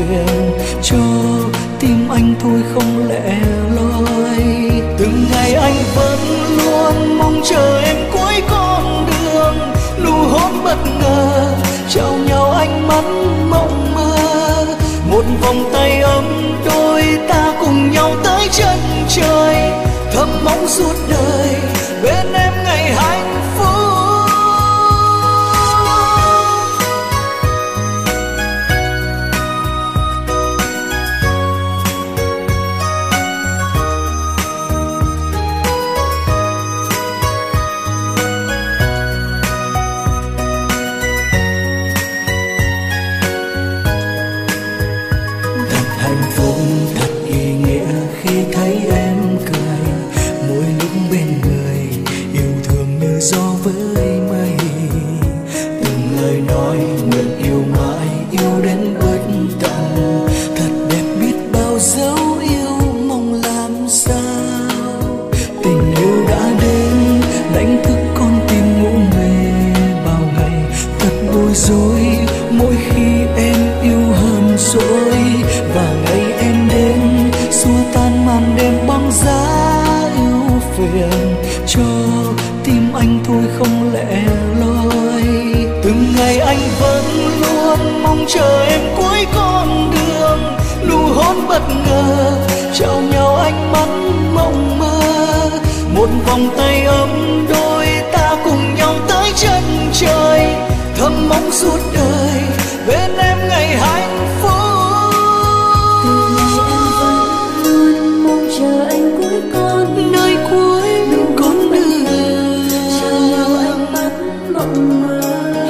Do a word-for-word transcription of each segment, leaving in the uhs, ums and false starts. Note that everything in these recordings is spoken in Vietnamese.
phiền cho tim anh thôi không lẻ loi. Từng ngày anh vẫn luôn mong chờ em cuối con đường, nụ hôn bất ngờ trao nhau ánh mắt mộng mơ, một vòng tay ấm đôi ta cùng nhau tới chân trời, thầm mong suốt đời bên em ngày hạnh phúc. Chờ em cuối con đường, nụ hôn bất ngờ trao nhau ánh mắt mộng mơ, một vòng tay ấm đôi ta cùng nhau tới chân trời, thầm mong suốt đời bên em ngày hạnh phúc. Từ ngày em vẫn luôn mong chờ anh cuối con nơi cuối con đường, trao nhau ánh mắt mộng mơ.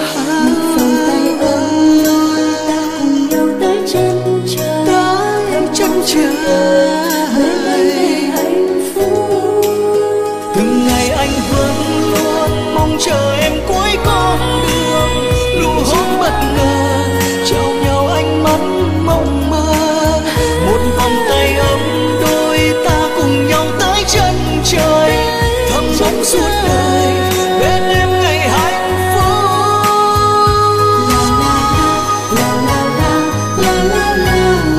Từng ngày anh vẫn luôn mong chờ em cuối con đường, nụ hôn bất ngờ trao nhau ánh mắt mộng mơ, một vòng tay ấm đôi ta cùng nhau tới chân trời, thầm mong suốt đời bên em ngày hạnh phúc. La la la la la la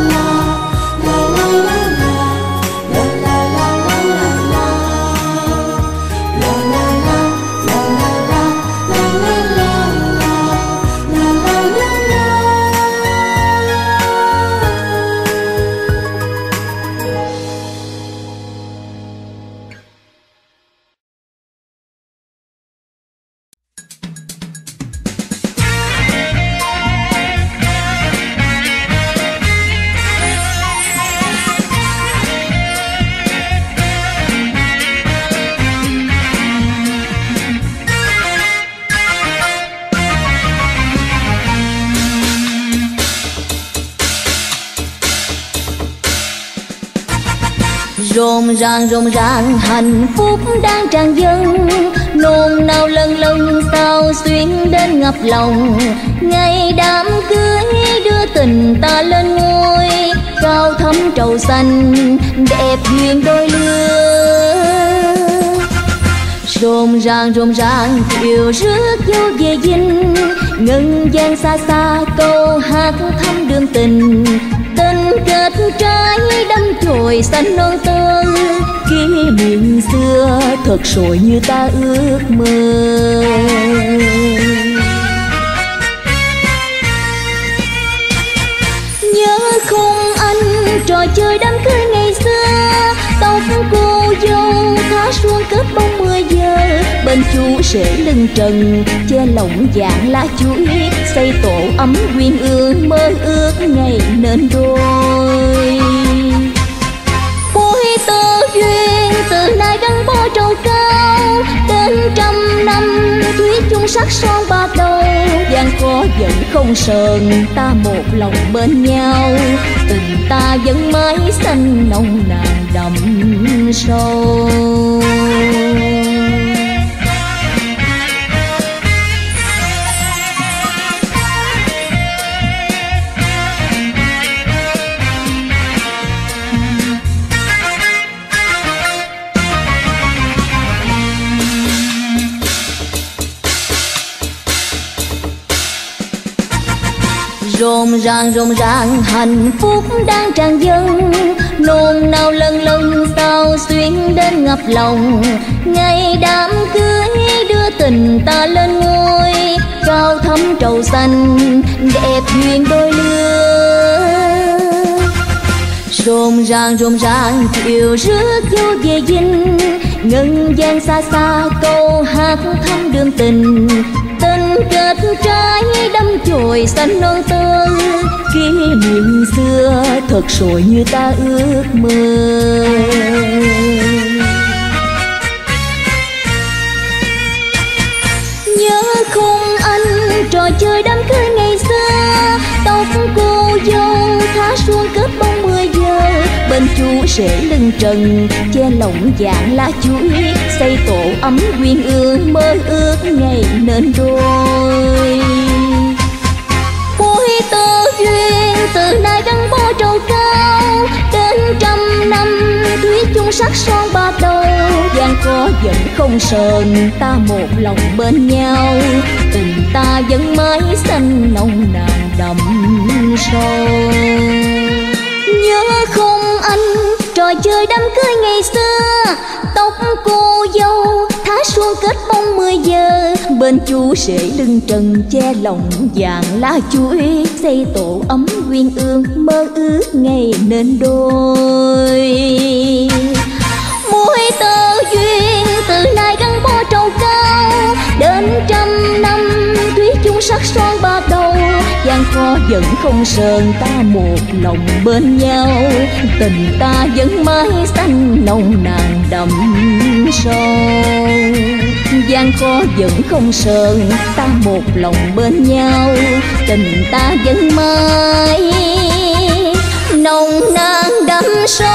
Rộn ràng rộn ràng hạnh phúc đang tràn dâng, nôn nao lần lần sao xuyên đến ngập lòng. Ngày đám cưới đưa tình ta lên ngôi, cao thắm trầu xanh đẹp duyên đôi lứa. Rộn ràng rộn ràng chiều rước dâu về dinh, ngân gian xa xa câu hát thăm đường tình. Tình kết trái đắm chồi xanh non tơ, kỷ niệm xưa thật rồi như ta ước mơ. Nhớ khung anh trò chơi đám cưới ngày xưa, tóc cô dâu thả xuống kết bóng mười giờ, bên chú rể lưng trần che lỏng vàng lá chuối, xây tổ ấm quyên ương mơ ước ngày nên đôi. Bối tơ duyên từ nay gắn bó trầu cao, đến trăm năm thủy chung sắc son ba đầu. Giang có vẫn không sờn ta một lòng bên nhau, tình ta vẫn mãi xanh nồng nàn đậm sâu. Rộn ràng rộn ràng hạnh phúc đang tràn dâng, nôn nao lần lần sao xuyên đến ngập lòng. Ngày đám cưới đưa tình ta lên ngôi, cao thắm trầu xanh đẹp duyên đôi lứa. Rộn ràng rộn ràng chiều rước dâu về dinh, ngân vang xa xa câu hát thăm đường tình. Tình kết trái đắm chồi xanh non tơ, kỷ niệm xưa thật rồi như ta ước mơ. Nhớ khung anh trò chơi đám cưới ngày xưa, tóc cô dâu thả xuống kết bông mười giờ. Bên chú rể lưng trần che lỏng vàng lá chuối, xây tổ ấm quyên ương mơ ước ngày nên đôi. Cuối tơ duyên từ nay gắn bó trầu cao, đến trăm năm thủy chung sắc son bạc đầu. Giang có vẫn không sờn ta một lòng bên nhau, tình ta vẫn mãi xanh nồng nàn đậm sâu. Nhớ không anh trò chơi đám cưới ngày xưa, tóc cô dâu thả xuống kết bông mười giờ. Bên chú rể lưng trần che lòng vàng lá chuối, xây tổ ấm quyên ương mơ ước ngày nên đôi. Mối tơ duyên từ nay gắn bó trầu cao, đến trăm năm thủy chung sắc son bạc đầu. Giang khó vẫn không sờn ta một lòng bên nhau, tình ta vẫn mãi xanh nồng nàn đậm sâu. Giang khó vẫn không sờn ta một lòng bên nhau, tình ta vẫn mãi nồng nàn đậm sâu.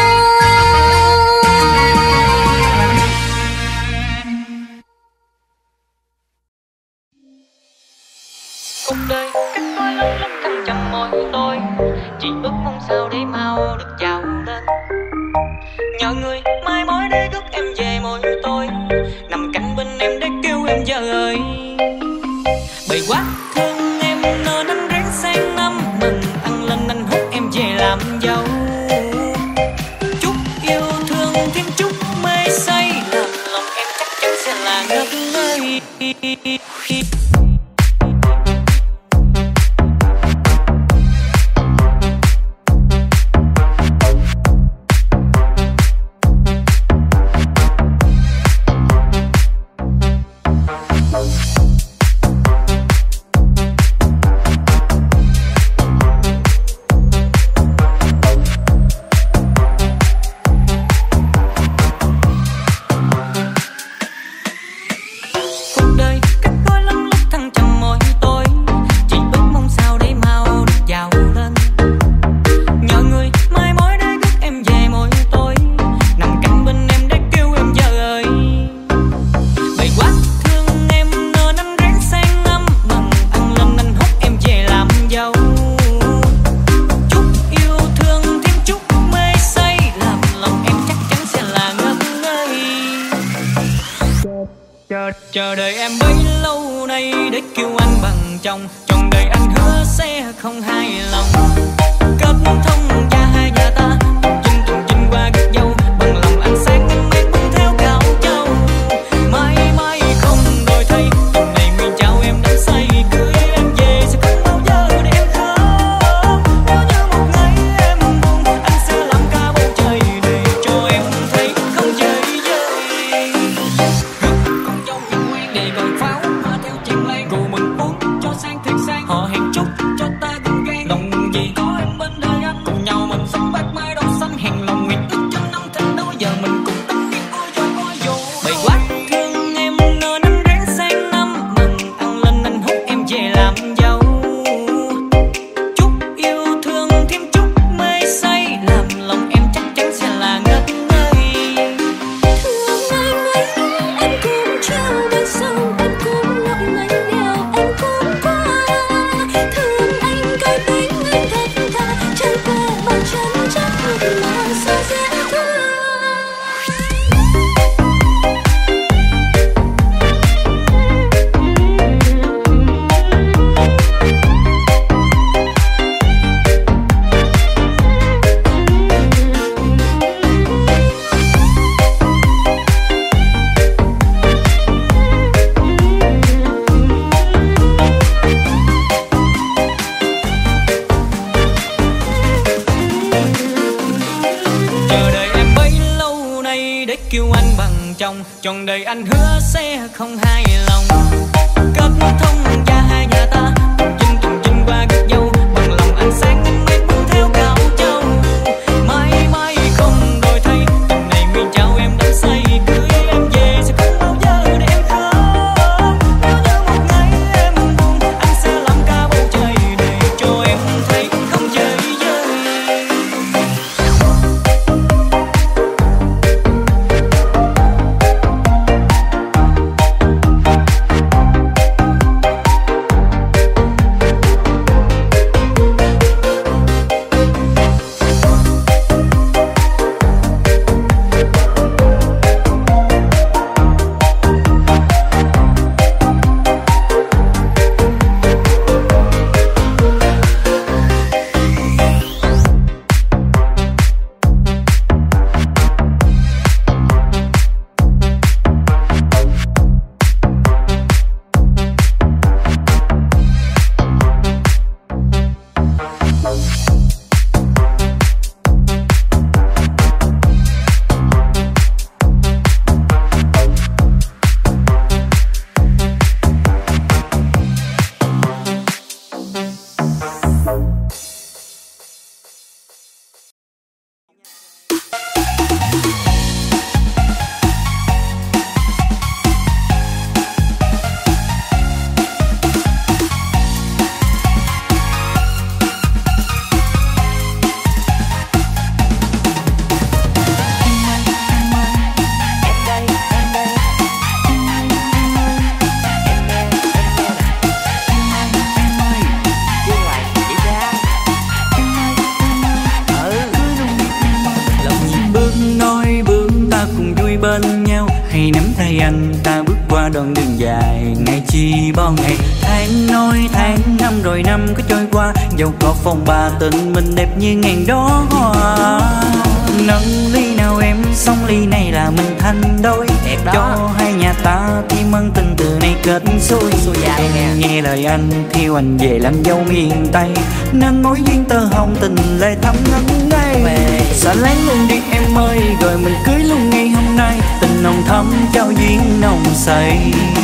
Cuộc đời cách tôi lắm lắm thăng trầm môi tôi, chỉ ước mong sao để mau được chào lên. Nhờ người mai mối để gấp em về môi tôi, nằm cạnh bên em để kêu em giờ ơi. Bởi quá thương em nên anh ráng sang năm mừng ăn lên anh hút em về làm dâu. Chút yêu thương thêm chút mê say, làm lòng em chắc chắn sẽ là ngất ngây. Chờ đợi em bấy lâu nay để kêu anh bằng chồng, trọn đời anh hứa sẽ không hài lòng. Kết thông cha hai nhà ta tuần chinh tuần chinh qua gác dâu, bằng lòng anh sáng em em bưng theo cao châu. Mãi mãi không đổi thay, tuần này nguyện chào em đắm say, cưới em về sẽ không bao giờ để em khóc. Nếu như một ngày em buồn, anh sẽ làm cả bầu trời để cho em thấy không chơi vơi. Con dâu nhận quen để còn pháo hoa theo chèn lên, rượu mừng uống cho sang thiệt sang, họ hẹn chúc cho ta gương gan. Lòng gì có trong, trọn đời anh hứa sẽ không hài lòng. Kết thông gia hai nhà ta, chinh trùng chinh qua gật dâu, bằng lòng anh sáng anh mây bước theo cao châu. Mãi mãi không đổi thay, tình này nguyện trao em đắm say, cưới em về sẽ không bao giờ để em khóc. Nếu như một ngày em buồn, anh sẽ làm cả bầu trời để cho em thấy không chơi vơi. Bên nhau hay nắm tay anh ta bước qua đoạn đường dài, ngày chi bao ngày tháng nói tháng năm rồi năm cứ trôi qua, dẫu có phong ba tình mình đẹp như ngàn đóa hoa. Nâng ly nào em, xong ly này là mình thành đôi, cho hai nhà ta thêm ân tình từ này kết xuôi. Em nghe lời anh theo anh về làm dâu miền Tây, nâng mối duyên tơ hồng tình lệ thắm ngấn ngây. Xa láng luôn đi em ơi, rồi mình cưới luôn ngày hôm nay, tình nồng thắm trao duyên nồng say.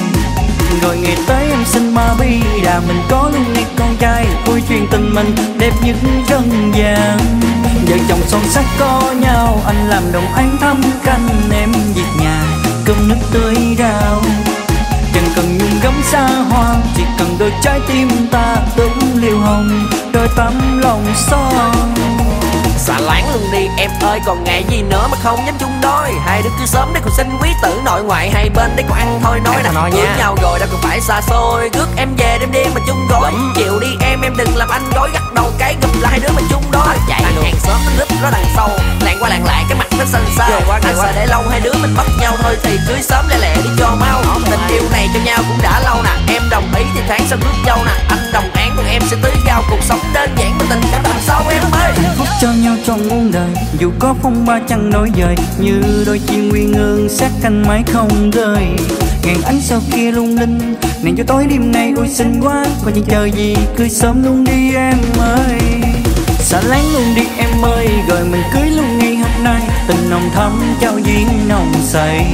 Rồi ngày tới em xin ma bi đà, mình có luôn ngày con trai, ôi chuyện tình mình đẹp nhất trần gian. Vợ chồng son sắc có nhau, anh làm đồng ánh thăm canh, em việc nhà cơm nước tươi rau. Chẳng cần nhung gấm xa hoa, chỉ cần đôi trái tim ta tưởng liều hồng, đôi tấm lòng son. Xả láng luôn đi em ơi, còn ngại gì nữa mà không dám chung đôi. Hai đứa cứ sớm để cùng sinh quý tử, nội ngoại hai bên để còn ăn thôi nói nè. Cưới nhau rồi đâu cần phải xa xôi, rước em về đêm đêm mà chung gối. Chịu đi em, em đừng làm anh gối gắt đầu cái gùm lại hai đứa mà chung đôi. Chạy hàng sớm nó núp nó đằng sau, lạng qua lạng lại cái mặt nó xanh xao. Anh sợ để lâu hai đứa mình mất nhau thôi thì cưới sớm lẹ lẹ đi cho mau. Tình yêu này cho nhau cũng đã lâu nè, em đồng ý thì tháng sau rước dâu nè. Anh đồng án còn em sẽ tưới gao, cuộc sống đơn giản mà tình cảm đằng sau em ơi. Phúc cho nhau trong muôn đời, dù có phong ba chẳng nổi dời, như đôi chim nguyên ương sát canh mãi không rơi. Ngàn ánh sao kia lung linh, nàng cho tối đêm nay ôi xinh quá, còn chẳng chờ gì cưới sớm luôn đi em ơi. Xa láng luôn đi em ơi, rồi mình cưới luôn ngày hôm nay, tình nồng thắm trao duyên nồng say.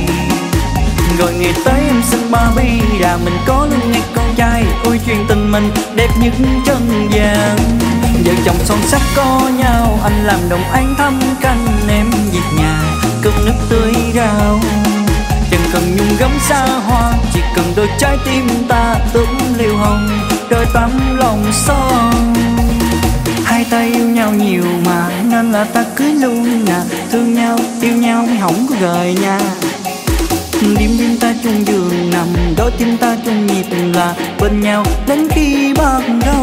Rồi ngày tới em xin ba bi đà, mình có luôn ngày con trai, ôi chuyện tình mình đẹp nhất trần gian. Vợ chồng son sắc có nhau, anh làm đồng ánh thăm canh, em việc nhà cơm nước tươi rau. Chẳng cần nhung gấm xa hoa, chỉ cần đôi trái tim ta tưởng liều hồng, đôi tấm lòng son. Hai ta yêu nhau nhiều mà nên là ta cưới luôn nè, thương nhau yêu nhau mới không có rời nha. Đêm đêm ta chung giường nằm, đôi tim ta chung nhịp là bên nhau đến khi bắt đầu.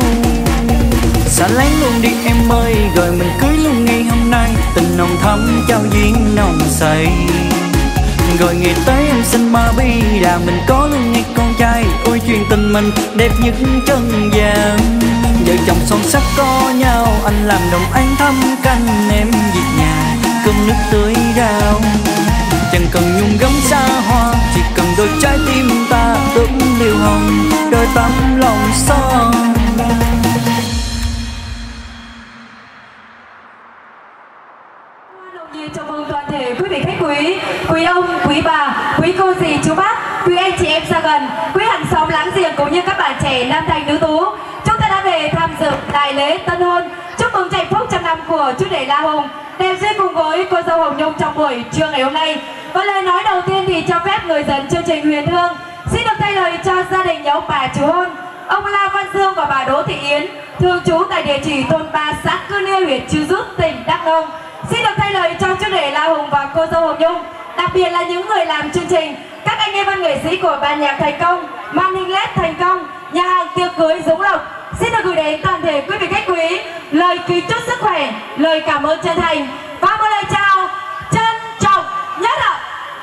Xa láng luôn đi em ơi, rồi mình cưới luôn ngày hôm nay, tình nồng thắm trao duyên nồng say. Rồi ngày tới em xin ma bi đà, mình có luôn ngày con trai, ôi chuyện tình mình đẹp nhất trần gian. Vợ chồng son sắc có nhau, anh làm đồng ánh thăm canh, em việc nhà cơm nước tươi rau. Chẳng cần nhung gấm xa hoa, chỉ cần đôi trái tim ta tưởng liều hồng, đôi tấm lòng son. Chào mừng toàn thể quý vị khách quý, quý ông, quý bà, quý cô dì, chú bác, quý anh chị em xa gần, quý hàng xóm láng giềng cũng như các bạn trẻ nam thành nữ tú. Chúng ta đã về tham dự đại lễ tân hôn, chúc mừng hạnh phúc trăm năm của chú rể La Hùng, đẹp duyên cùng với cô dâu Hồng Nhung trong buổi trưa ngày hôm nay. Và lời nói đầu tiên thì cho phép người dẫn chương trình Huyền Hương xin được thay lời cho gia đình nhà ông bà chủ hôn, ông La Văn Dương và bà Đỗ Thị Yến, thường trú tại địa chỉ thôn ba, xã Cư Nia, huyện Chư Rút, tỉnh Đắk Nông. Xin được thay lời cho chú rể La Hùng và cô dâu Hồng Nhung, đặc biệt là những người làm chương trình, các anh em văn nghệ sĩ của ban nhạc thành công, màn hình led thành công, nhà hàng tiệc cưới Dũng Lộc. Xin được gửi đến toàn thể quý vị khách quý lời kính chúc sức khỏe, lời cảm ơn chân thành và một lời chào trân trọng nhất ạ.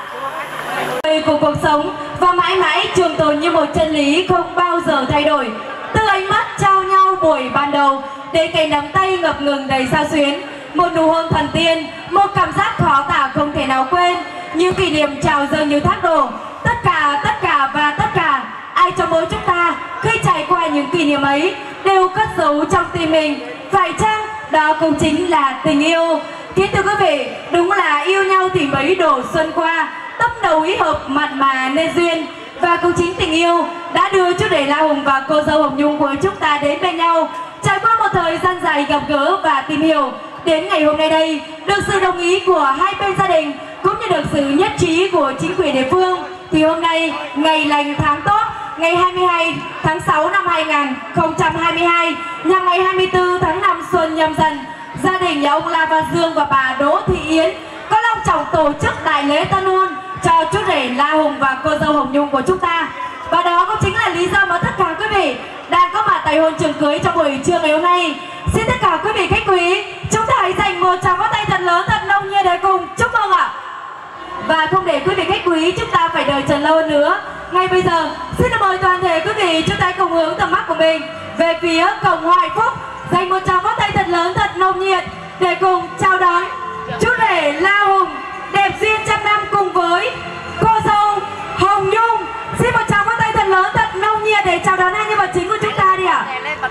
Của cuộc sống và mãi mãi trường tồn như một chân lý không bao giờ thay đổi. Từ ánh mắt trao nhau buổi ban đầu đến cái nắm tay ngập ngừng đầy sao xuyến, một nụ hôn thần tiên, một cảm giác khó tả không thể nào quên, như kỷ niệm trào dâng như thác đổ. Tất cả, tất cả và tất cả, ai trong mỗi chúng ta khi trải qua những kỷ niệm ấy đều cất giấu trong tim mình. Phải chăng đó cũng chính là tình yêu? Kính thưa quý vị, đúng là yêu nhau thì mấy độ xuân qua, tâm đầu ý hợp, mặn mà nên duyên. Và cũng chính tình yêu đã đưa chú rể La Hùng và cô dâu Hồng Nhung của chúng ta đến bên nhau, trải qua một thời gian dài gặp gỡ và tìm hiểu. Đến ngày hôm nay đây, được sự đồng ý của hai bên gia đình cũng như được sự nhất trí của chính quyền địa phương, thì hôm nay ngày lành tháng tốt, ngày hai mươi hai tháng sáu năm hai nghìn không trăm hai mươi hai, nhằm ngày hai mươi tư tháng năm xuân Nhâm Dần, gia đình nhà ông La Văn Dương và bà Đỗ Thị Yến có long trọng tổ chức đại lễ tân hôn cho chú rể La Hùng và cô dâu Hồng Nhung của chúng ta. Và đó cũng chính là lý do mà tất cả quý vị đang có mặt tại hôn trường cưới trong buổi trưa ngày hôm nay. Xin tất cả quý vị khách quý, chúng ta hãy dành một tràng pháo tay thật lớn, thật nồng nhiệt để cùng chúc mừng ạ. Và không để quý vị khách quý chúng ta phải đợi chờ lâu hơn nữa, ngay bây giờ xin được mời toàn thể quý vị chúng ta cùng hướng tầm mắt của mình về phía cổng Hoa Hạnh Phúc, dành một tràng pháo tay thật lớn, thật nồng nhiệt để cùng chào đón chú rể La Hùng đẹp duyên trăm năm cùng với cô dâu Hồng Nhung. Xin một tràng pháo tay thật lớn, thật nồng nhiệt để chào đón hai nhân vật chính của chúng ta đi ạ.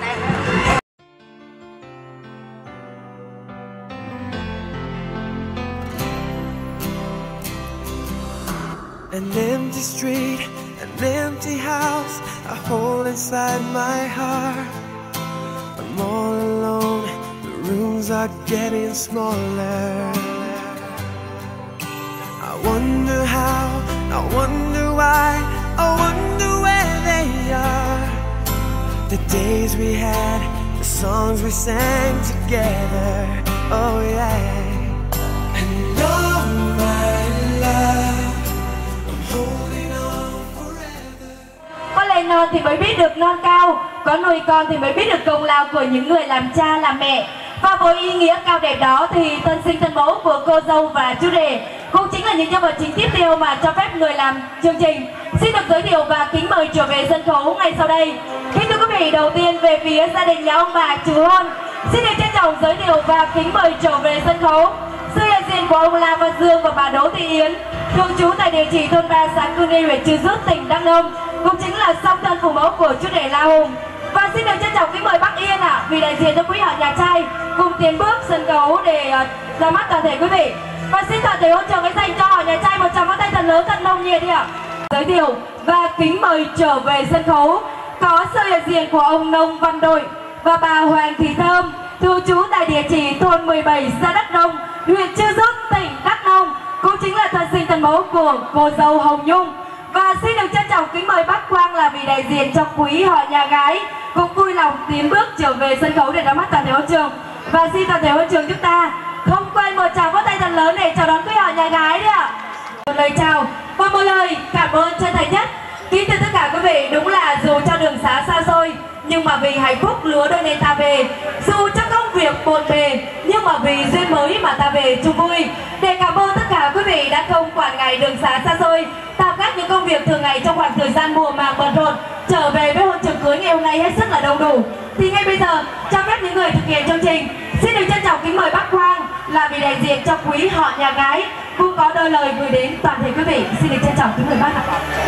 An empty street, an empty house, a hole inside my heart. I'm all alone, the rooms are getting smaller. I wonder how, I wonder why, I wonder where they are. The days we had, the songs we sang together, oh yeah. And all my love, có lên non thì mới biết được non cao, có nuôi con thì mới biết được công lao của những người làm cha làm mẹ. Và với ý nghĩa cao đẹp đó thì tân sinh tân mẫu của cô dâu và chú rể cũng chính là những nhân vật chính tiếp theo mà cho phép người làm chương trình xin được giới thiệu và kính mời trở về sân khấu ngay sau đây. Kính thưa quý vị, đầu tiên về phía gia đình nhà ông bà chủ hôn, xin được trân trọng giới thiệu và kính mời trở về sân khấu sự hiện diện của ông La Văn Dương và bà Đỗ Thị Yến, thường trú tại địa chỉ thôn ba, xã Cư Nia, huyện Chư Rút, tỉnh Đắk Nông, cũng chính là song thân phụ mẫu của chú rể La Hùng. Và xin được trân trọng kính mời bác Yên ạ, à, vì đại diện cho quý họ nhà trai cùng tiến bước sân khấu để uh, ra mắt toàn thể quý vị. Và xin toàn thể hôn trường hãy dành cho họ nhà trai một tràng pháo tay thật lớn, thật nồng nhiệt đi ạ. Giới thiệu và kính mời trở về sân khấu có sự hiện diện của ông Nông Văn Đội và bà Hoàng Thị Thơm, thường trú tại địa chỉ thôn mười bảy, xã Đắk Nông, huyện Chư Rút, tỉnh Đắk Nông, cũng chính là thân sinh thân mẫu của cô dâu Hồng Nhung. Và xin được trân trọng kính mời bác Quang là vị đại diện cho quý họ nhà gái cũng vui lòng tiến bước trở về sân khấu để ra mắt toàn thể hôn trường. Và xin toàn thể hôn trường chúng ta không quên một tràng pháo tay thật lớn để chào đón quý họ nhà gái đấy ạ. Một lời chào và một lời cảm ơn chân thành nhất. Kính thưa tất cả quý vị, đúng là dù cho đường xá xa xôi nhưng mà vì hạnh phúc lứa đôi nên ta về, dù cho công việc bộn bề nhưng mà vì duyên mới mà ta về chung vui. Để cảm ơn tất cả quý vị đã không quản ngày đường xá xa xôi, tạm gác những công việc thường ngày trong khoảng thời gian mùa màng bận rộn, trở về với hôn trường cưới ngày hôm nay hết sức là đông đủ. Thì ngay bây giờ cho phép những người thực hiện chương trình xin được trân trọng kính mời bác Quang là vị đại diện cho quý họ nhà gái cũng có đôi lời gửi đến toàn thể quý vị. Xin được trân trọng kính mời bác ạ.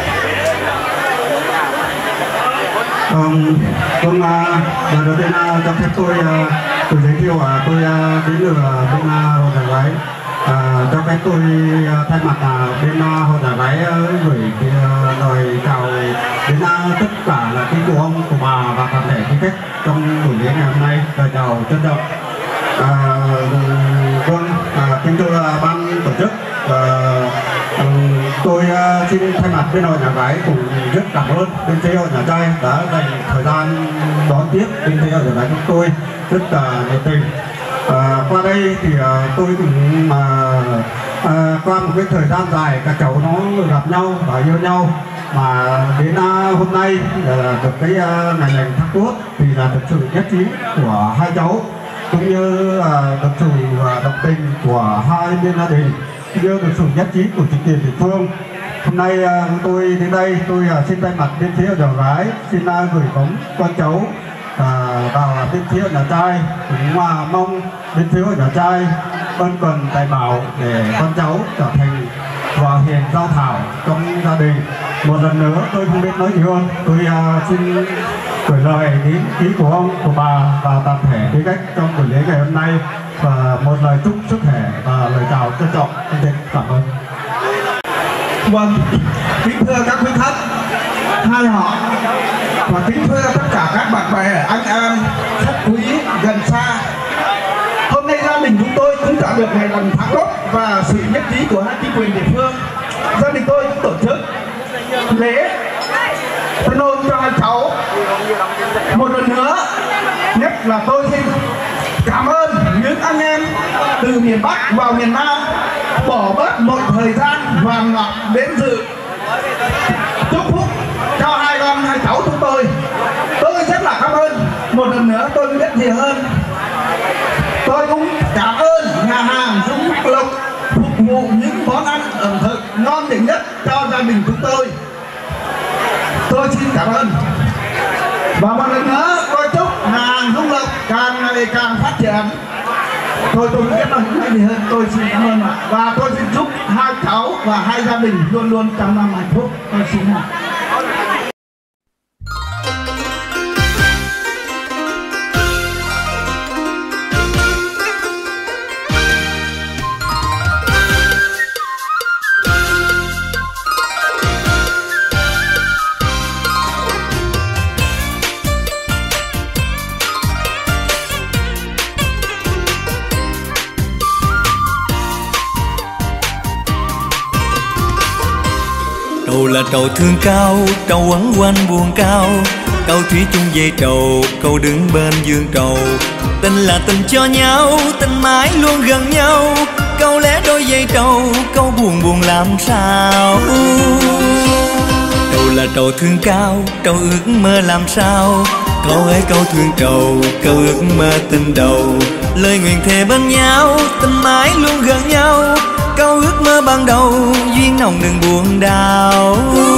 Um, vâng, uh, đầu tiên uh, cho phép tôi uh, tự giới thiệu uh, tôi uh, đến từ uh, bên uh, hội nhà gái À, cho phép tôi thay mặt à, bên uh, hội nhà gái uh, gửi cái, uh, lời chào đến uh, tất cả là quý cô ông, của bà và toàn thể quý khách trong buổi lễ ngày hôm nay. Lời chào trân trọng. À, vâng, à, kính thưa uh, ban tổ chức, uh, um, tôi uh, xin thay mặt bên hội nhà gái cũng rất cảm ơn bên phía hội nhà trai đã dành thời gian đón tiếp bên phía hội nhà gái chúng tôi rất là uh, nhiệt tình. À, qua đây thì à, tôi cũng mà à, qua một cái thời gian dài các cháu nó gặp nhau và yêu nhau, mà đến à, hôm nay là được cái à, ngày lành tháng tốt thì là được sự nhất trí của hai cháu, cũng như à, được sự à, đồng tình của hai bên gia đình, cũng như được sự nhất trí của chính quyền địa phương. Hôm nay à, tôi đến đây tôi à, xin thay mặt bên phía nhà gái xin à, gửi gắm con cháu À, vào bên phía nhà trai, cũng à, mong bên phía nhà trai ân cần tài bảo để con cháu trở thành hòa hiền giao thảo trong gia đình. Một lần nữa tôi không biết nói gì hơn, tôi à, xin gửi lời đến ý của ông, của bà và toàn thể quý khách trong buổi lễ ngày hôm nay, và một lời chúc sức khỏe và lời chào trân trọng. Xin cảm ơn. Vâng, kính thưa các quý khách hai họ, và kính thưa tất cả các bạn bè, anh em, khách quý gần xa. Hôm nay gia đình chúng tôi cũng đã được ngày lành tháng tốt và sự nhất trí của hai chính quyền địa phương. Gia đình tôi cũng tổ chức lễ tân hôn cho hai cháu. Một lần nữa, nhất là tôi xin cảm ơn những anh em từ miền Bắc vào miền Nam bỏ bớt một thời gian vàng ngọc đến dự chúc phúc cho hai con hai cháu chúng tôi. Tôi rất là cảm ơn. Một lần nữa tôi biết gì hơn, tôi cũng cảm ơn nhà hàng Dũng Lộc phục vụ những món ăn ẩm thực ngon miệng nhất cho gia đình chúng tôi. Tôi xin cảm ơn. Và một lần nữa tôi chúc nhà hàng Dũng Lộc càng ngày càng phát triển. Tôi tôi không biết nói gì hơn, tôi xin cảm ơn ạ. Và tôi xin chúc hai cháu và hai gia đình luôn luôn trăm năm hạnh phúc. Tôi xin ạ. Trầu là trầu thương cao, trầu quấn quanh buồn cao, câu thủy chung về trầu, câu đứng bên dương trầu. Tình là tình cho nhau, tình mãi luôn gần nhau, câu lẽ đôi dây trầu, câu buồn buồn làm sao. Trầu là trầu thương cao, trầu ước mơ làm sao, câu ấy câu thương trầu, câu ước mơ tình đầu. Lời nguyện thề bên nhau, tình mãi luôn gần nhau, câu ước mơ ban đầu, duyên nồng đừng buồn đau.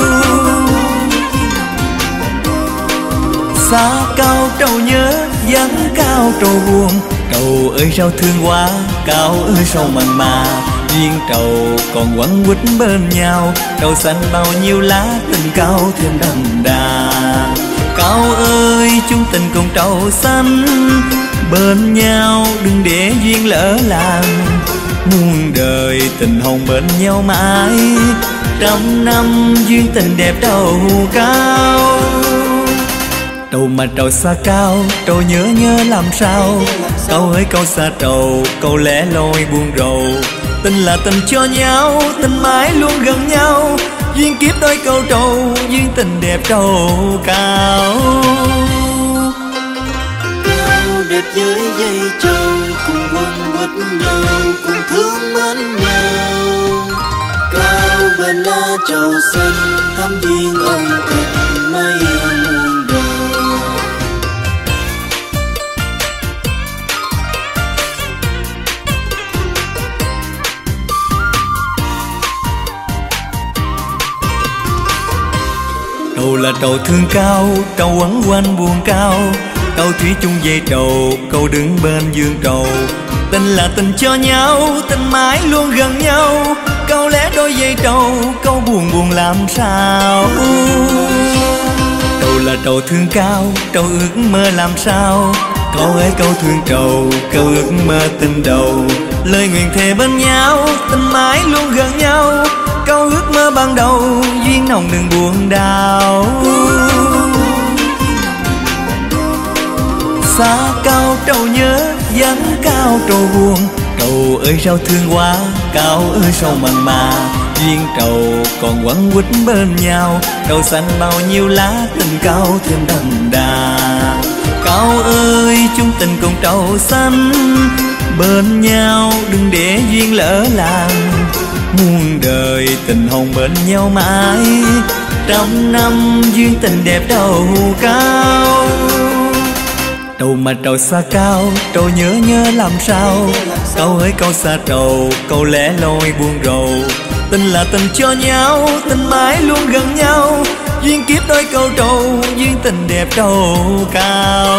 Xa cao trầu nhớ, vắng cao trầu buồn, trầu ơi sao thương quá, cao ơi sao mặn mà. Duyên trầu còn quấn quýt bên nhau, trầu xanh bao nhiêu lá, tình cao thêm đậm đà. Cao ơi chung tình cùng trầu xanh bên nhau, đừng để duyên lỡ làng. Muôn đời tình hồng bên nhau mãi, trăm năm duyên tình đẹp trầu cao. Trầu mà trầu xa cao, trầu nhớ nhớ làm sao, câu ơi câu xa trầu, câu lẽ loi buồn rầu. Tình là tình cho nhau, tình mãi luôn gần nhau, duyên kiếp đôi câu trầu, duyên tình đẹp trầu cao. Cao đẹp với dây trầu, cùng quấn quýt nhau, cùng thương mến nhau. Cao bên lá trầu xanh, thắm duyên ân tình mấy muôn đời. Trầu là trầu thương cao, trầu quấn quanh buồn cao, câu thủy chung dây trầu, câu đứng bên dương trầu. Tình là tình cho nhau, tình mãi luôn gần nhau, câu lẽ đôi dây trầu, câu buồn buồn làm sao. Trầu là trầu thương cao, trầu ước mơ làm sao, câu ấy câu thương trầu, câu ước mơ tình đầu. lời nguyện thề bên nhau, tình mãi luôn gần nhau. Câu ước mơ ban đầu, duyên nồng đừng buồn đau. Xa cao trầu nhớ, vắng cao trầu buồn. Trầu ơi sao thương quá, cao ơi sao mặn mà. Duyên trầu còn quấn quýt bên nhau, trầu xanh bao nhiêu lá, tình cao thêm đậm đà. Cao ơi chung tình cùng trầu xanh bên nhau, đừng để duyên lỡ làng. Muôn đời tình hồng bên nhau mãi, trăm năm duyên tình đẹp trầu cao. Trầu mà trầu xa cao, trầu nhớ nhớ làm sao. Câu ơi câu xa trầu, câu lẻ loi buồn rầu. Tình là tình cho nhau, tình mãi luôn gần nhau. Duyên kiếp đôi câu trầu, duyên tình đẹp trầu cao.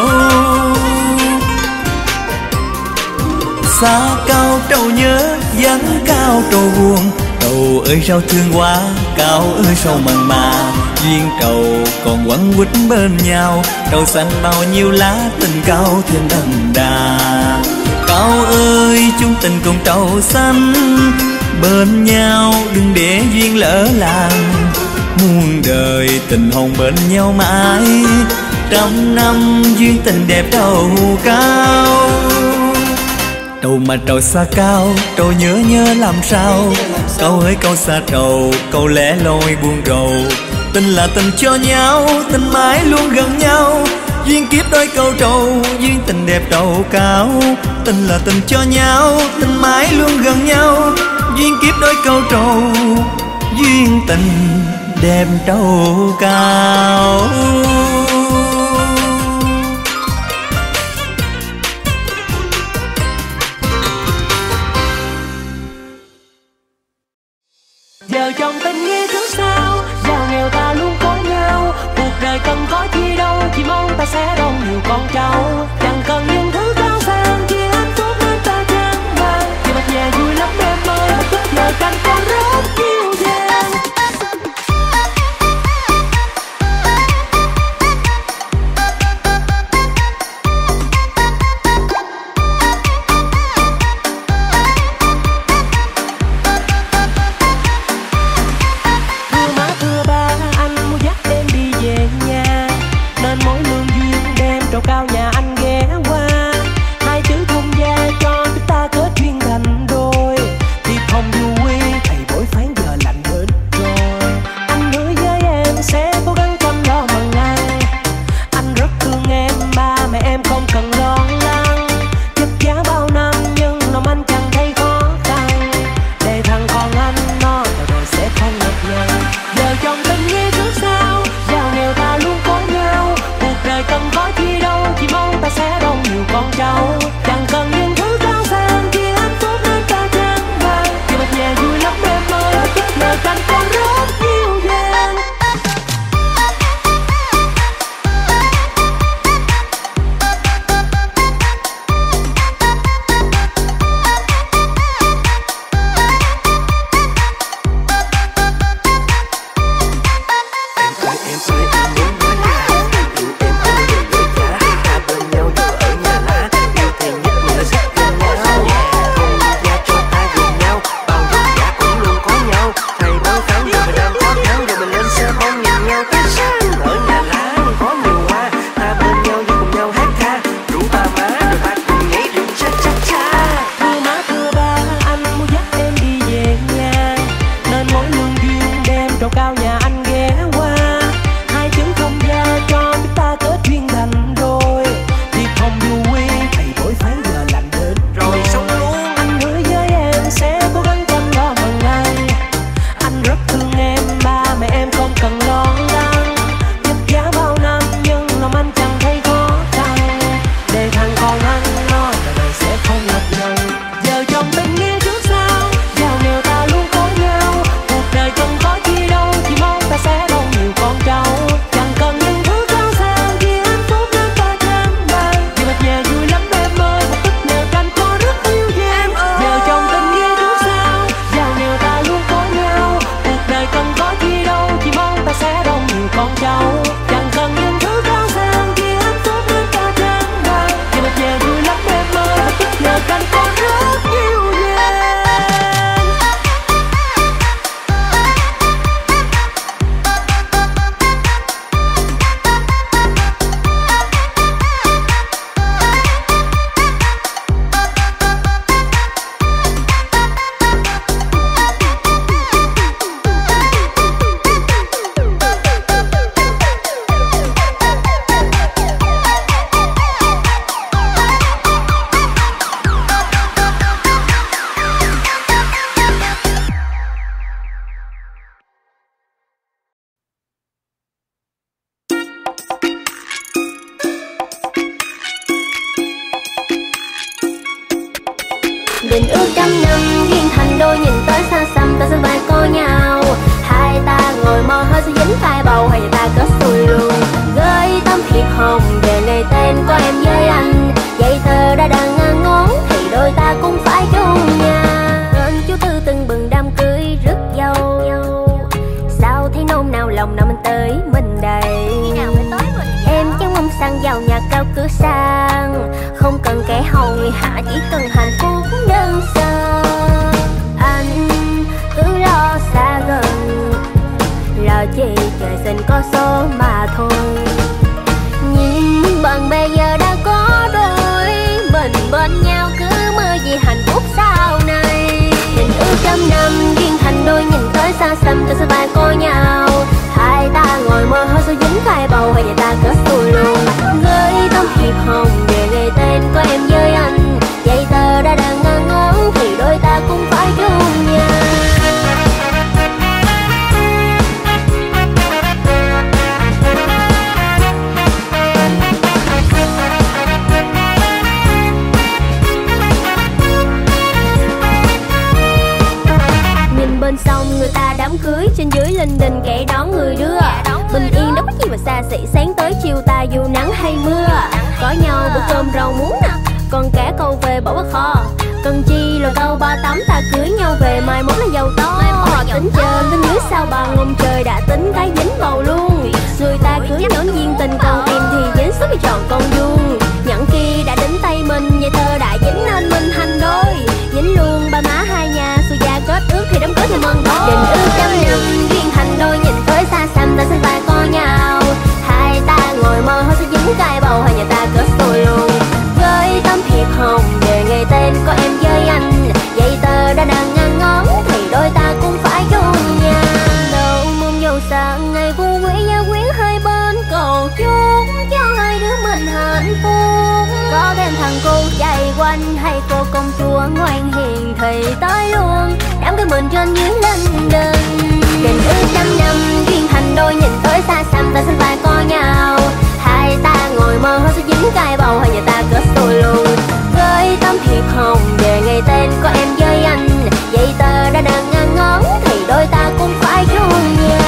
Xa cao trầu nhớ, vắng cao trầu buồn. Trầu ơi sao thương quá, cao ơi sao mặn mà. Duyên trầu còn quấn quýt bên nhau, trầu xanh bao nhiêu lá, tình cao thêm đậm đà. Cao ơi chung tình cùng trầu xanh bên nhau, đừng để duyên lỡ làng. Muôn đời tình hồng bên nhau mãi, trăm năm duyên tình đẹp trầu cao. Trầu mà trầu xa cao, trầu nhớ nhớ làm sao. Câu ơi câu xa trầu, câu lẻ loi buồn rầu. Tình là tình cho nhau, tình mãi luôn gần nhau. Duyên kiếp đôi câu trầu, duyên tình đẹp trầu cao. Tình là tình cho nhau, tình mãi luôn gần nhau. Duyên kiếp đôi câu trầu, duyên tình đẹp trầu cao. Giờ trong tình nghĩa thứ sao, già nghèo ta luôn có nhau. Cuộc đời cần có chi đâu, chỉ mong ta sẽ đón nhiều con cháu. Chẳng cần những thứ cao sang, chỉ hạnh phúc nên ta trang vàng. Khi mặt nhà vui lắm em ơi, tất giờ canh con rất dịu dàng. Cao nhà anh ghé Tình ước trăm năm duyên thành đôi, nhìn tới xa xăm ta sân vai co nhau. Hai ta ngồi mơ hơi sẽ dính phai bầu, hay ta kết xuôi luôn. Gửi tấm thiệp hồng về ngày tên của em với anh. Giấy tờ đã đang ngang ngón thì đôi ta cũng phải chung nhà. Nên chú Tư từng bừng đám cưới rước dâu. Sao thấy nôn nao lòng nào mình tới mình đây. Em chẳng mong sang giàu nhà cao cửa sang, không cần kẻ hầu người hạ, chỉ cần hạnh phúc đơn sơ. Anh cứ lo xa gần, lo chi trời sinh có số mà thôi. Nhìn bạn bè giờ đã có đôi, mình bên nhau cứ mơ gì hạnh phúc sau này. Tình ước trăm năm duyên thành đôi, nhìn tới xa xăm ta sẽ vai có nhau. Hai ta ngồi mơ hơi sẽ dính phai bầu, hay vậy ta kết xuôi luôn. Gửi tấm thiệp hồng về ngày tên của em với anh. Giấy tờ đã đang ngang ngón thì đôi ta cũng phải chung nhà. Nhìn bên sông người ta đám cưới, trên dưới linh đình kẻ đón người đưa. Bình yên đâu có gì mà xa xỉ, sáng tới chiều ta dù nắng hay mưa. Có nhau bữa cơm rau muống nè, còn cả câu về bỏ vào kho. Cần chi là câu ba tắm, ta cưới nhau về mai mốt là giàu to. Họ tính trên tính dưới sao bằng ông trời đã tính cái dính bầu luôn. Người ta cưới nhẫn duyên tình, còn em thì dính suốt bị tròn con vuông. Nhẫn kia đã đến tay mình, vậy thơ đã dính nên mình thành đôi. Dính luôn ba má hai nhà, xui gia kết ước thì đám cưới thì mừng thôi. Định ước trăm năm duyên thành đôi, nhìn tới xa xăm ta sẽ vai co nhau. Hai ta ngồi mơ hơi sẽ dính cài bầu, hay nhà ta kết xuôi luôn. Với tấm thiệp hồng về ngày tên của em với anh. Giấy tờ đã đang ngang ngón thì đôi ta cũng phải chung nhà. Đâu mong giàu sang ngày vui quý gia quyến hai bên, cầu chúc cho hai đứa mình hạnh phúc. Có thêm thằng cô chạy quanh hay cô công chúa ngoan hiền thì tới luôn. Đám cưới mình trên dưới linh đình. Tình ước trăm năm duyên thành đôi, nhìn tới xa xăm ta sánh vai có nhau. Hai ta ngồi mơ hơi sẽ dính cài bầu, hay nhà ta kết xuôi luôn. Với tấm thiệp hồng về ngày tên của em với anh. Giấy tờ đã đang ngang ngón thì đôi ta cũng phải chung nhà.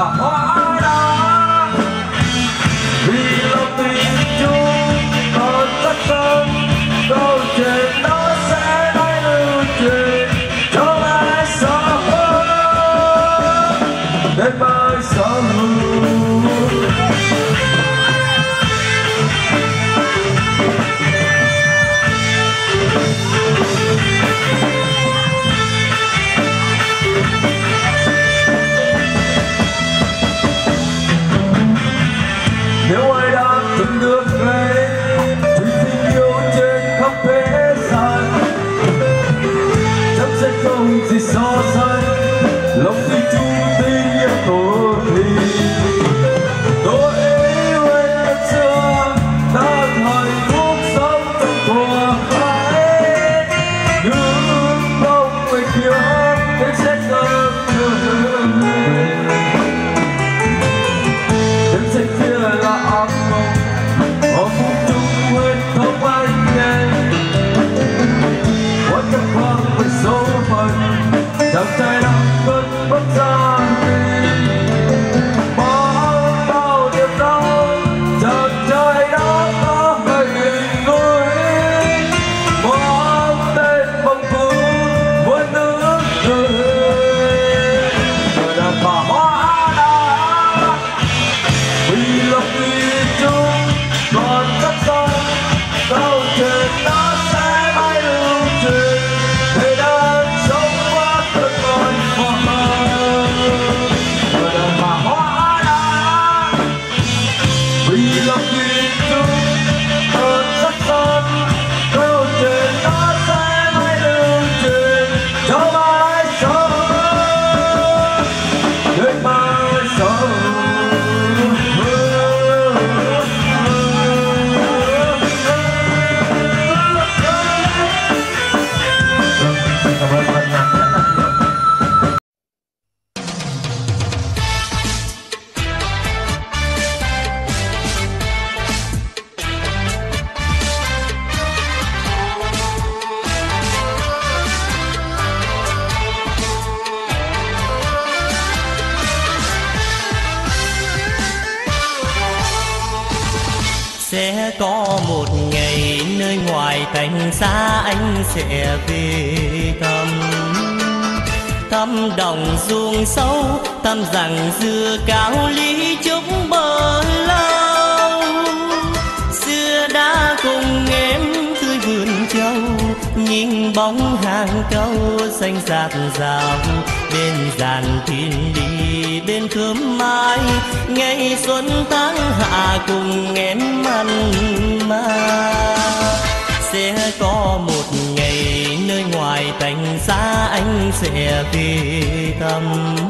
tỏa hoa đá. Vì lòng tình chung còn rất sớm, câu chuyện đó sẽ mãi lưu truyền cho mãi sau đến mãi sau. Nếu ai đang từng được về thì tình yêu trên khắp thế gian chắc sẽ không gì so sánh lòng tình chung tình yêu của thì tôi yêu anh lần xưa đang hạnh phúc sống trong cuộc mãi những bóng người kia đến sẽ không thương đến sẽ kia là ác mộng họ cũng chung hết không anh em quá chắc khoan về số phận chàng trai đang cơn bất gia bao bao điều đau chàng trai đó có hình người mang tên bằng phú muốn nước người người đàn bà hoa đá. Vì lòng yêu chung còn rất sâu, câu chuyện đó sẽ mãi lưu truyền để đang sống qua cơn mòn hoa người đàn bà hoa đá. Vì lòng yêu chung còn rất sâu, câu chuyện đó sẽ mãi lưu truyền cho mãi sau đến mãi sau. Sẽ có một ngày nơi ngoài tạnh xa anh sẽ về thăm thăm đồng ruộng sâu, thăm rằng dừa cao lý trúc bờ lâu. Xưa đã cùng em tươi vườn châu, nhìn bóng hàng câu xanh rạt rào bên dàn thiên lý bên khóm mai. Ngày xuân tháng hạ cùng em mặn mà sẽ có một ngày nơi ngoài tạnh xa anh sẽ về thăm.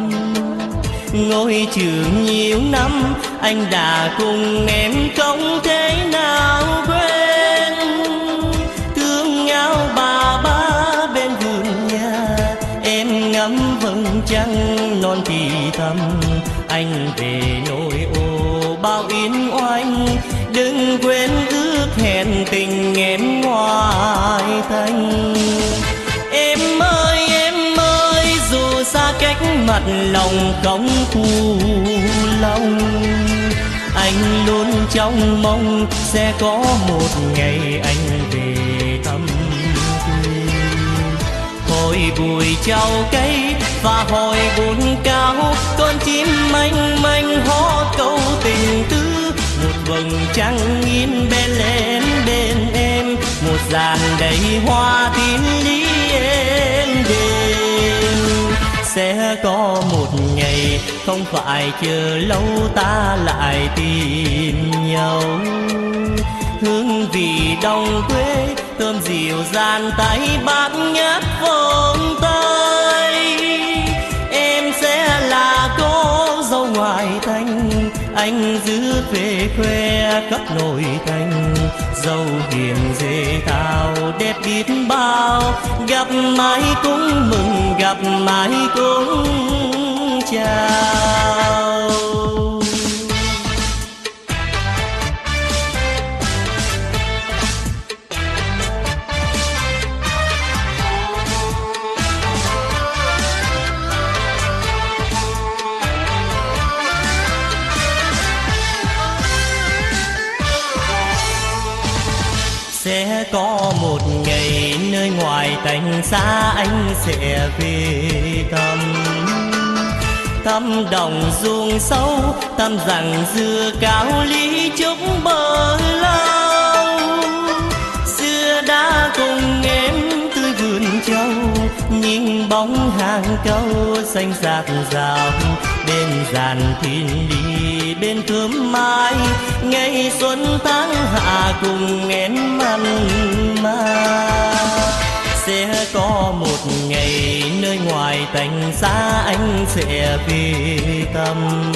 Ngôi trường nhiều năm anh đã cùng em không thể nào quên. Thương nhau bà ba bên vườn nhà, em ngắm vầng trăng non thì thầm. Anh về nỗi ô bao yên oanh, đừng quên ước hẹn tình em ngoài thành. Em ơi em ơi, dù xa cách mặt lòng không phù lòng, anh luôn trong mong sẽ có một ngày anh về thăm quê. Hồi bụi trao cây và hồi buồn cao, con chim manh manh hót câu tình tứ. Một vầng trăng in bên lên bên em, một dàn đầy hoa thiên lý em đêm. Sẽ có một ngày không phải chờ lâu ta lại tìm nhau. Hương vị đồng quê thơm dịu dàn tay bát ngát vòng tay. Em sẽ là cô dâu ngoại thành, anh giữ về khoe khắp nội thành. Dâu hiền dễ thao đẹp biết bao, gặp mãi cũng mừng gặp mãi cũng chào. ngoài tành xa anh sẽ về thăm. Thăm đồng ruộng sâu, thăm rằng dừa cao lý trúc bờ lâu. Xưa đã cùng em tươi vườn châu, nhìn bóng hàng câu xanh rạc rào. Bên giàn thiên lý bên thơm mai, ngày xuân tháng hạ cùng em mặn mà. Sẽ có một ngày nơi ngoài tành xa anh sẽ về thăm.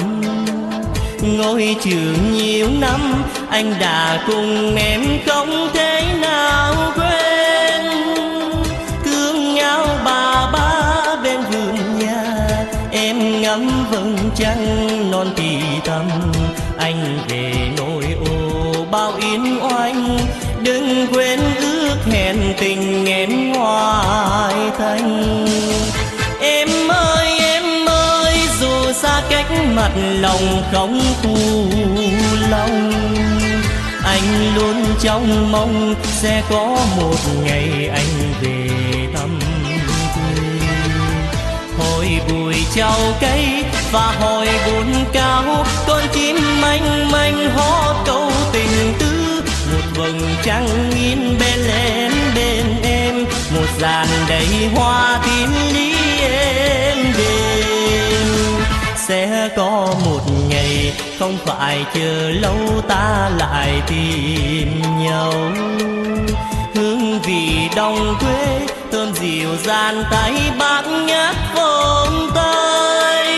Ngôi trường nhiều năm anh đã cùng em không thể nào quên. Thương nhau bà ba bên vườn nhà, em ngắm vầng trăng non thì thầm. Anh về nỗi ô bao yên oanh, đừng quên ước hẹn tình em ngoài thành. Em ơi em ơi, dù xa cách mặt lòng không phù lòng. Anh luôn trong mong sẽ có một ngày anh về thăm quê. Hồi bụi trao cây và hồi buồn cao, con chim manh manh hót câu tình tư. Một vầng trăng in bên lên bên em, một dàn đầy hoa tím lý êm đềm. Sẽ có một ngày không phải chờ lâu ta lại tìm nhau. Hương vị đồng quê thơm dịu dàn tay bác nhắc vòng tay.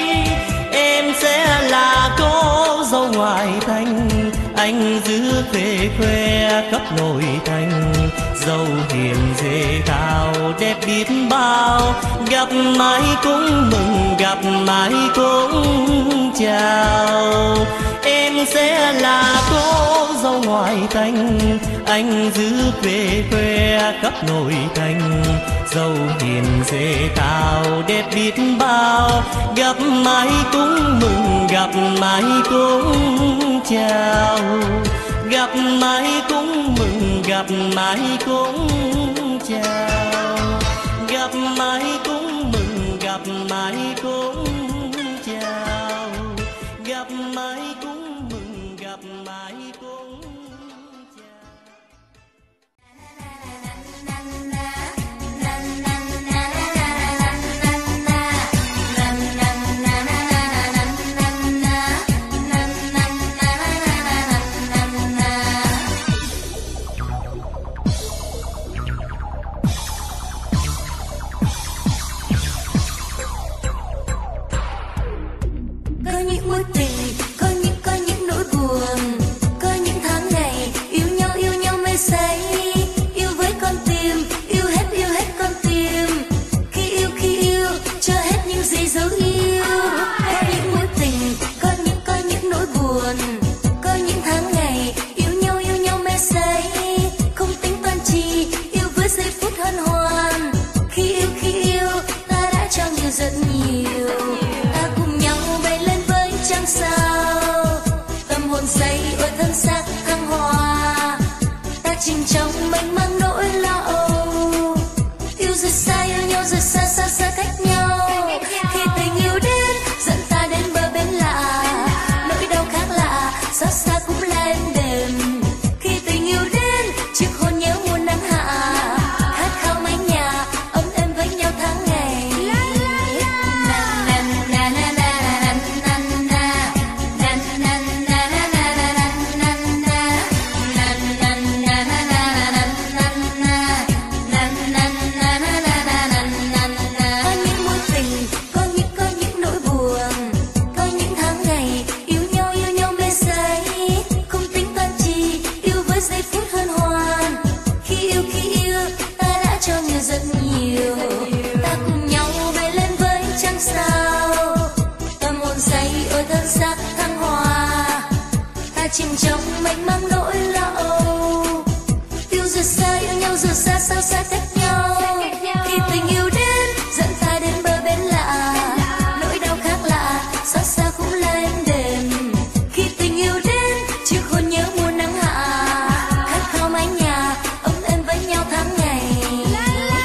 Em sẽ là cô dâu ngoại thành, anh giữ về khoe khắp nội thành. Dâu hiền dễ cao đẹp biết bao, gặp mãi cũng mừng gặp mãi cũng chào. Em sẽ là cô dâu ngoại thành, anh giữ về khoe khắp nội thành. Dâu hiền dễ cao đẹp biết bao, gặp mãi cũng mừng gặp mãi cũng chào. Gặp mãi cũng mừng gặp mãi cũng chào. Gặp mãi cũng mừng gặp mãi cũng chào. Gặp mãi cũng mừng gặp mãi cũng chìm trong mênh mang nỗi lo âu. Yêu rồi xa, yêu nhau rồi xa, sao xa cách nhau. Khi tình yêu đến dẫn ta đến bờ bên lạ, nỗi đau khác lạ xót xa cũng lên đềm. Khi tình yêu đến chiếc hôn nhớ mùa nắng hạ, khát khao mái nhà ấm êm với nhau tháng ngày.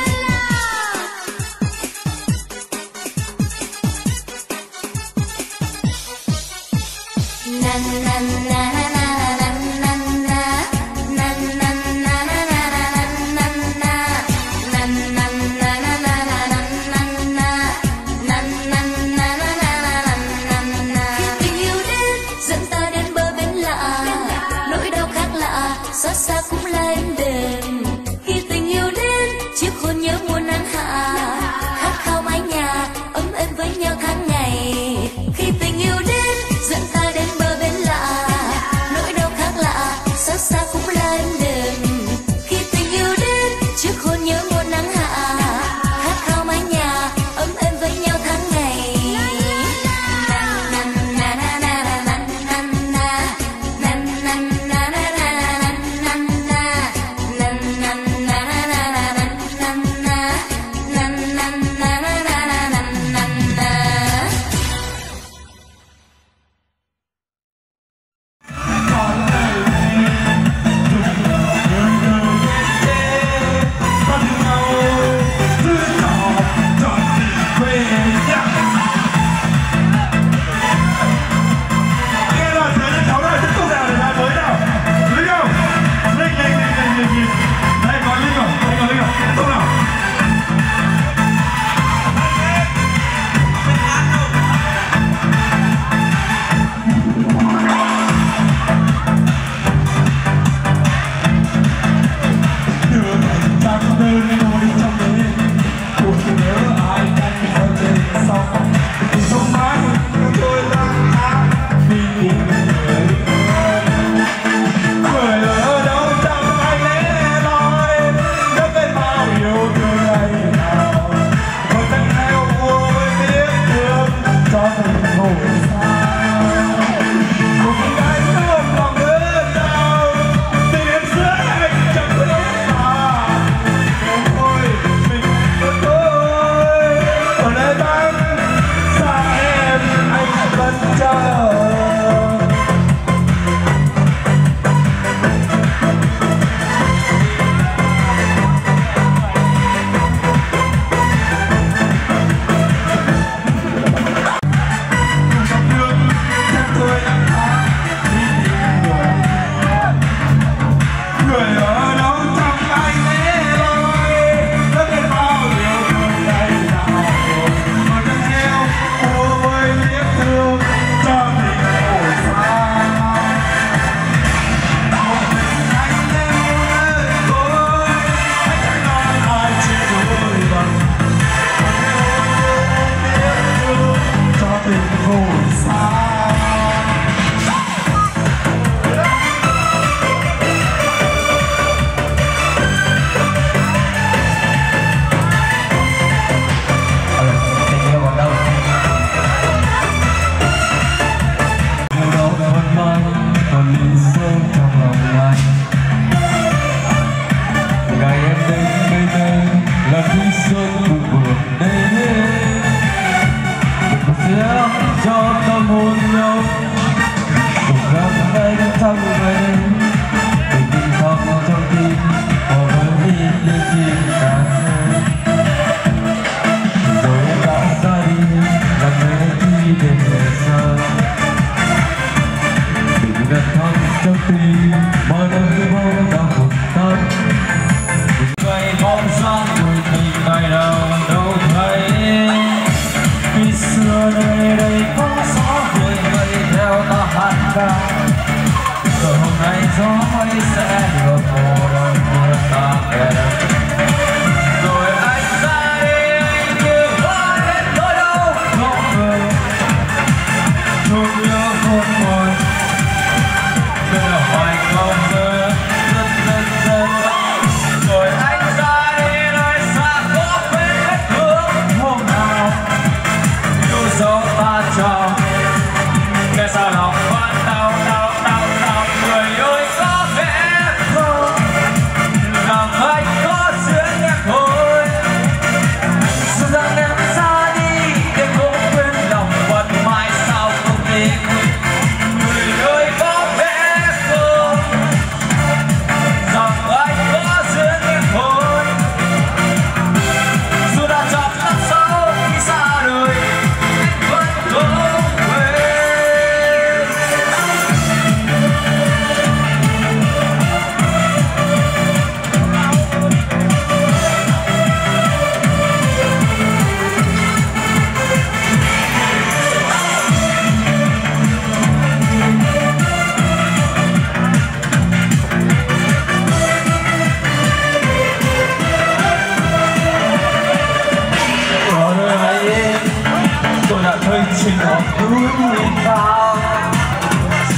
Xót xa cũng là êm đềm khi tình yêu đến, chiếc hôn nhớ muôn nắng hạ, khát khao mái nhà ấm êm với nhau tháng ngày. Khi tình yêu đến dẫn ta đến bờ bên lạ,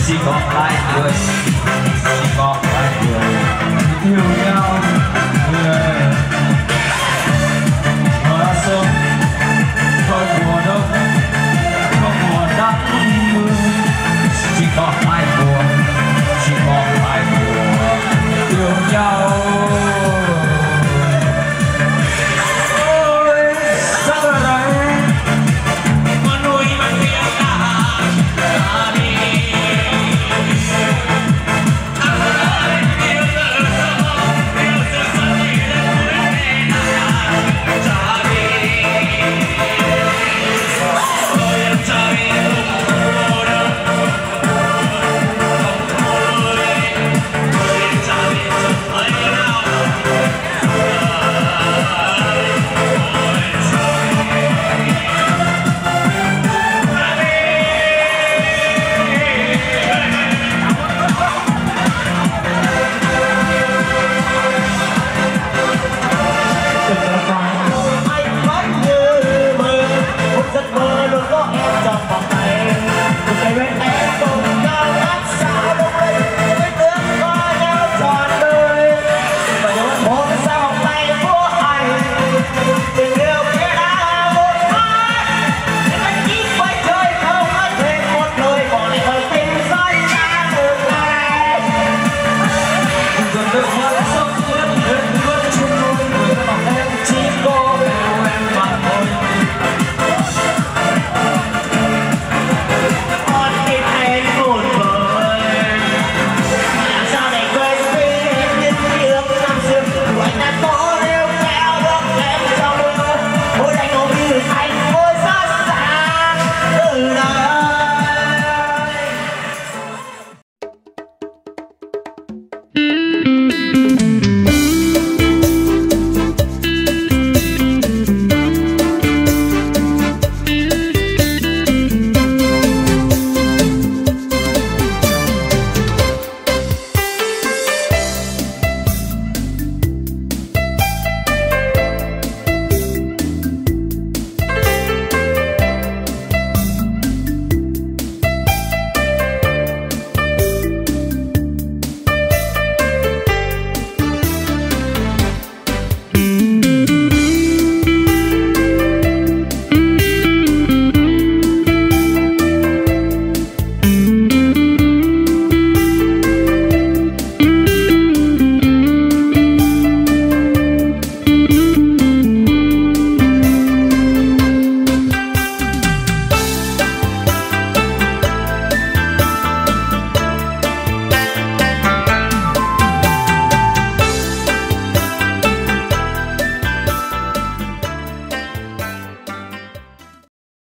Chỉ còn lại người, chỉ còn lại người yêu nhau.